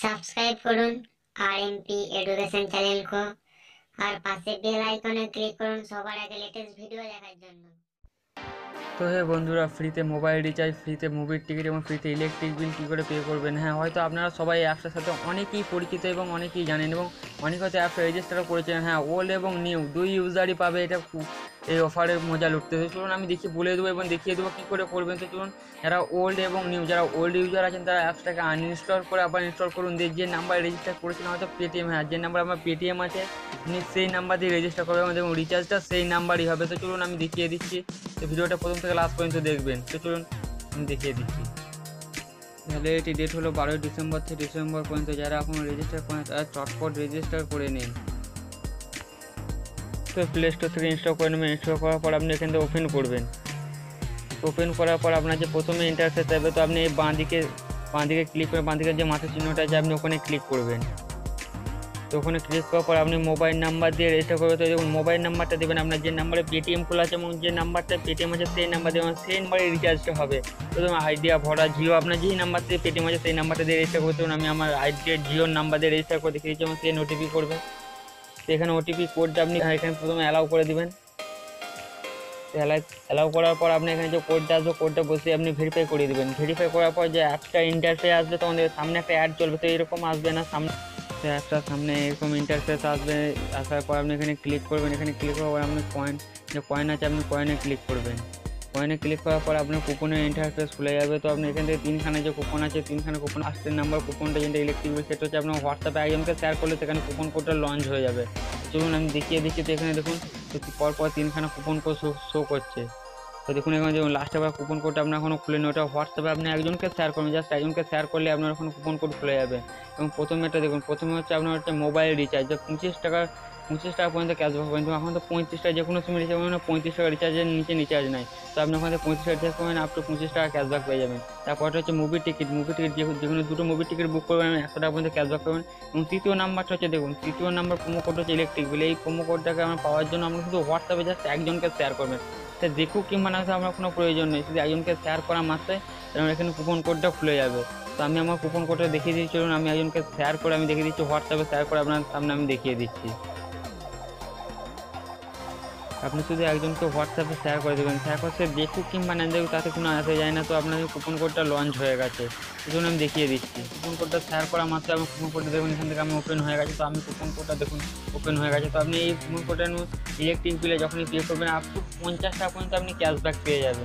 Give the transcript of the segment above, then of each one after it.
Subscribe করুন RMP education channel को আর পাশে বেল আইকনে ক্লিক করুন সবার আগে লেটেস্ট ভিডিও দেখার জন্য। তো হে বন্ধুরা, ফ্রিতে মোবাইল রিচার্জ, ফ্রিতে মুভির টিকিট এবং ফ্রিতে ইলেকট্রিক বিল কী করে পে করবেন। হ্যাঁ, হয়তো আপনারা সবাই অ্যাপসের সাথে অনেকেই পরিচিত এবং অনেকেই জানেন এবং অনেক হয়তো অ্যাপসে রেজিস্টারও করেছেন। হ্যাঁ, ওল্ড এবং নিউ দুই ইউজারই পাবে এটা এই অফারের মজা লুটতে। তো চলুন আমি বলে দেবো এবং দেখিয়ে দেবো কী করে করবেন। তো চলুন, যারা ওল্ড এবং নিউ, যারা ওল্ড ইউজার আছেন তারা অ্যাপসটাকে আনইনস্টল করে আবার ইনস্টল করুন। যে নাম্বার রেজিস্টার করেছিলেন হয়তো পেটিএম, হ্যাঁ যে নাম্বার আমার পেটিএম আছে আপনি সেই নাম্বার দিয়ে রেজিস্টার করবেন এবং রিচার্জটা সেই নাম্বারই হবে। তো চলুন আমি দেখিয়ে দিচ্ছি। তো ভিডিওটা প্রথম থেকে লাস্ট পর্যন্ত দেখবেন। তো চলুন আমি দেখিয়ে দিচ্ছি। তাহলে এটি ডেট হলো 12 ডিসেম্বর থেকে ডিসেম্বর পর্যন্ত। যারা এখন রেজিস্টার করেন তারা চটপট রেজিস্টার করে নিন। তো প্লে স্টোর থেকে ইনস্টল করে নেবেন। ইনস্টল করার পর আপনি এখান থেকে ওপেন করবেন। ওপেন করার পর আপনার যে প্রথমে ইন্টারফেস আসবে, তো আপনি এই বাঁ দিকে ক্লিক করে বাঁ দিকে যে মাথার চিহ্নটা আছে আপনি ওখানে ক্লিক করবেন। তো ওখানে ক্লিক করার পর আপনি মোবাইল নাম্বার দিয়ে রেজিস্টার করবে। তো দেখুন মোবাইল নাম্বারটা দেবেন আপনার যে নাম্বারে পেটিএম খোলা আছে এবং যে নাম্বারটা পেটিএম আছে সেই নাম্বার দেবেন, সেই নাম্বারে রিচার্জটা হবে। তো ধরুন আইডিয়া, ভরা, জিও, আপনার যেই নাম্বার দিয়ে পেটিএম আছে সেই নাম্বারটা দিয়ে রেজিস্টার করতে হবে। আমি আমার আইডিয়া জিওর নাম্বার দিয়ে রেজিস্টার করে দেখিয়ে দিচ্ছি এবং সেই ওটিপি করবে। তো এখানে ওটিপি কোডটা আপনি এখানে প্রথমে অ্যালাউ করে দেবেন। অ্যালাউ করার পর আপনি এখানে যে কোডটা আসবে কোডটা বসিয়ে আপনি ভেরিফাই করে দেবেন। ভেরিফাই করার পর যে অ্যাপসটা ইন্টারফেস আসবে তখন সামনে একটা অ্যাড চলবে। তো এরকম আসবে না, সামনে অ্যাপটার সামনে এরকম ইন্টারফেস আসবে। আসার পর আপনি এখানে ক্লিক করবেন। এখানে ক্লিক করার পর আপনি কয়েন আছে আপনি কয়েনে ক্লিক করবেন। কয়েনে ক্লিক করার পর আপনার কুপনের ইন্টারফেস খুলে যাবে। তো আপনি এখান থেকে তিনখানে যে কুপন আছে, তিনখানে কুপন, আসতের নাম্বার কুপনটা যেটা ইলেকট্রিক বিল সেটা হচ্ছে আপনার হোয়াটসঅ্যাপে একজনকে শেয়ার করলে সেখানে কুপন কোডটা লঞ্চ হয়ে যাবে। চলুন আমি দেখিয়ে দিচ্ছি। তো এখানে দেখুন পরপর তিনখানা কুপন কোড শো করছে। তো দেখুন এখানে যেমন লাস্টে আবার কুপন কোডটা আপনার এখনও খুলেনি, ওটা হোয়াটসঅ্যাপে আপনি একজনকে শেয়ার করবেন। জাস্ট একজনকে শেয়ার করলে আপনার এখন কুপন কোড খুলে যাবে। এবং প্রথমে এটা দেখুন, প্রথমে হচ্ছে আপনার হচ্ছে মোবাইল রিচার্জ 25 টাকা পর্যন্ত ক্যাশব্যাক পাবেন। তো এখন তো 35 টাকা যে কোনো সিমে রিচার্জ করবেন, 35 টাকা রিচার্জের নিচে রিচার্জ নাই। তো আপনি ওখানে 35 টাকা রিচার্জ করবেন, আপ টু 25 টাকা ক্যাশব্যাক পেয়ে যাবেন। তারপরটা হচ্ছে মুভির টিকিট যে কোনো দুটো মুভির টিকিট বুক করবেন 100 টাকা পর্যন্ত ক্যাশব্যাক পাবেন। এবং তৃতীয় নাম্বারটা হচ্ছে দেখুন, তৃতীয় নাম্বার প্রোমো কোড হচ্ছে ইলেকট্রিক বিল। এই প্রোমো কোডটাকে আমরা পাওয়ার জন্য আমরা শুধু হোয়াটসঅ্যাপে জাস্ট একজনকে শেয়ার করবেন। সে দেখুক কিংবা না, আমার কোনো প্রয়োজন নেই, শুধু একজনকে শেয়ার করা মাত্রই এখানে কুপন কোডটা খুলে যাবে। তো আমি আমার কুপন কোডটা দেখিয়ে দিচ্ছি। চলুন আমি একজনকে শেয়ার করে আমি দেখিয়ে দিচ্ছি, হোয়াটসঅ্যাপে শেয়ার করে আপনার সামনে আমি দেখিয়ে দিচ্ছি। আপনি শুধু একজনকে হোয়াটসঅ্যাপে শেয়ার করে দেবেন। শেয়ার করে সে দেখুক কিংবা না দেখুক তাতে কোনো আসে যায় না। তো আপনাদের কুপন কোডটা লঞ্চ হয়ে গেছে, এই জন্য আমি দেখিয়ে দিচ্ছি। কুপন কোডটা শেয়ার করা মাত্র আমি কুপন কোডটা দেখুন এখান থেকে আমি ওপেন হয়ে গেছে। তো আমি কুপন কোডটা দেখুন ওপেন হয়ে গেছে। তো আপনি এই কুপন কোডটা ইলেকট্রিক বিলে যখনই পে করবেন আপ টু 50 টাকা পর্যন্ত আপনি ক্যাশব্যাক পেয়ে যাবেন।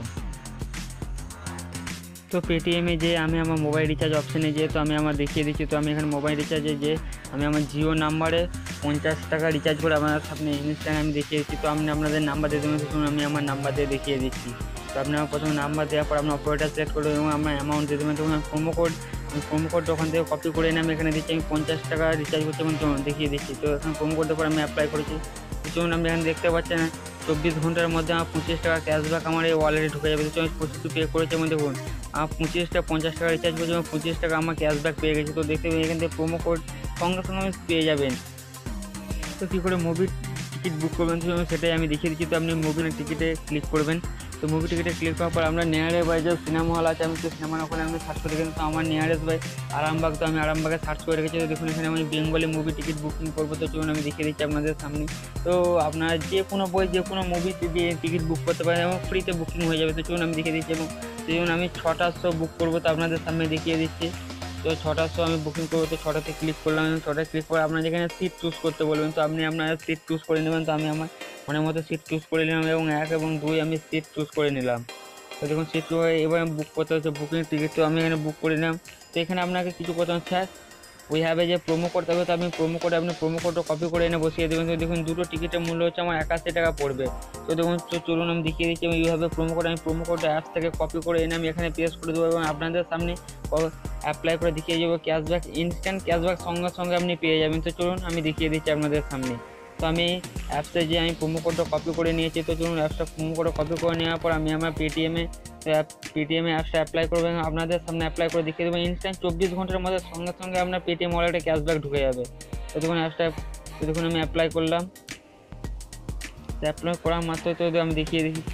তো পেটিএমে যে আমি আমার মোবাইল রিচার্জ অপশানে যেয়ে তো আমি আমার দেখিয়ে দিচ্ছি। তো আমি এখানে মোবাইল রিচার্জে যে আমি আমার জিও নাম্বারে 50 টাকা রিচার্জ করে আপনার সামনে ইনস্ট্যান্ট আমি দেখিয়ে দিচ্ছি। তো আপনি আপনাদের নাম্বার দিয়ে দেবেন। শুনুন আমি আমার নাম্বার দিয়ে দেখিয়ে দিচ্ছি। তো আপনারা প্রথমে নাম্বার দেওয়ার পর আপনার অপারেটার সিলেক্ট করবেন এবং আমার অ্যামাউন্ট দিয়ে দেবেন। তখন প্রোমো কোড ওখান থেকে কপি করে এনে আমি এখানে দিচ্ছি। আমি 50 টাকা রিচার্জ করছি এবং দেখিয়ে দিচ্ছি। তো এখানে প্রোমো কোডের পর আমি অ্যাপ্লাই করেছি। চলুন আপনি এখানে দেখতে পাচ্ছেন 24 ঘন্টার মধ্যে আমার 25 টাকা ক্যাশব্যাক আমার এই ওয়ালেটে ঢুকে যাবে। তো আমি 25 পে করেছি এবং দেখুন আমার 50 টাকা রিচার্জ করেছি এবং 25 টাকা আমার ক্যাশব্যাক পেয়ে গেছে। তো দেখতে পাবেন এখান থেকে প্রোমো কোড সঙ্গে সঙ্গে আমি পেয়ে যাবেন। তো কী করে মুভির টিকিট বুক করবেন সেটাই আমি দেখিয়ে দিচ্ছি। তো আপনি মুভির টিকিটে ক্লিক করবেন। তো মুভি টিকিটে ক্লিক করার পর আমরা নিয়ারেস্ট বাই যে সিনেমা হল আছে আমি তো সিনেমার ওখানে আমি সার্চ করে রেখেছি। তো আমার নিয়ারেস্ট বাই আরামবাগ, তো আমি আরামবাগে সার্চ করে রেখেছি। তো দেখুন এখানে আমি বেঙ্গলি মুভি টিকিট বুকিং করবো। তো চলুন আমি দেখিয়ে দিচ্ছি আপনাদের সামনে। তো আপনারা যে কোনো বই যে কোনো মুভি দিয়ে টিকিট বুক করতে পারেন এবং ফ্রিতে বুকিং হয়ে যাবে। তো চলুন আমি দেখিয়ে দিচ্ছি এবং চলুন আমি 6টার শো বুক করবো। তো আপনাদের সামনে দেখিয়ে দিচ্ছি। তো 6টার শো আমি বুকিং করবো। তো 6টাতে ক্লিক করলাম। 6টায় ক্লিক করে আপনার যেখানে সিট চুজ করতে বলবেন। তো আপনি আপনার সিট চুজ করে নেবেন। তো আমি আমার মনের মতো সিট চুজ করে নিলাম এবং 1 এবং 2 আমি সিট চুজ করে নিলাম। তো দেখুন সিট এবার আমি বুক করতে হচ্ছে বুকিং টিকিট। তো আমি এখানে বুক করে নিলাম। তো এখানে আপনাকে কিছু কথা হচ্ছে ওই হ্যাবে যে প্রোমো কোড থাকবে। তো আপনি প্রোমো কোডটা কপি করে এনে বসিয়ে দেবেন। তো দেখুন দুটো টিকিটের মূল্য হচ্ছে আমার 81 টাকা পড়বে। তো দেখুন চলুন আমি দেখিয়ে দিচ্ছি এবং এইভাবে প্রোমো কোডটা অ্যাপস থেকে কপি করে এনে আমি এখানে পেস্ট করে দেবো এবং আপনাদের সামনে অ্যাপ্লাই করে দেখিয়ে যাবো ক্যাশব্যাক, ইনস্ট্যান্ট ক্যাশব্যাক সঙ্গে সঙ্গে আপনি পেয়ে যাবেন। তো চলুন আমি দেখিয়ে দিচ্ছি আপনাদের সামনে। তো আমি অ্যাপসে যে আমি প্রোমো কোডটা কপি করে নিয়েছি। তো চলুন অ্যাপসটা প্রোমো কোডটা কপি করে নেওয়ার পর আমি আমার পেটিএমে অ্যাপসটা অ্যাপ্লাই করবেন। আপনাদের সামনে অ্যাপ্লাই করে দেখিয়ে দেবেন। ইনস্ট্যান্ট 24 ঘন্টার মধ্যে সঙ্গে সঙ্গে আপনার পেটিএম ওয়ালেটে ক্যাশব্যাক ঢুকে যাবে। তো দেখুন দেখুন আমি অ্যাপ্লাই করলাম। অ্যাপ্লাই করা মাত্র তো আমি দেখিয়ে দিচ্ছি।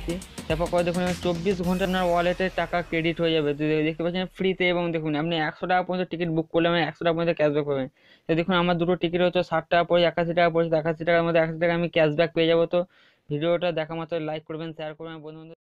তারপর করে দেখুন 24 ঘন্টা আপনার ওয়ালেটে টাকা ক্রেডিট হয়ে যাবে। তো দেখতে পাচ্ছেন ফ্রিতে, এবং দেখুন আপনি 100 টাকা পর্যন্ত টিকিট বুক করলে মানে 100 টাকা পর্যন্ত ক্যাশব্যাক পাবেন। তো দেখুন আমার দুটো টিকিট হচ্ছে 60 টাকা পড়ে, 81 টাকা পড়েছে, 81 টাকার মধ্যে 81 টাকা আমি ক্যাশব্যাক পেয়ে যাবো। তো ভিডিওটা দেখা মাত্র লাইক করবেন, শেয়ার করবেন বন্ধু।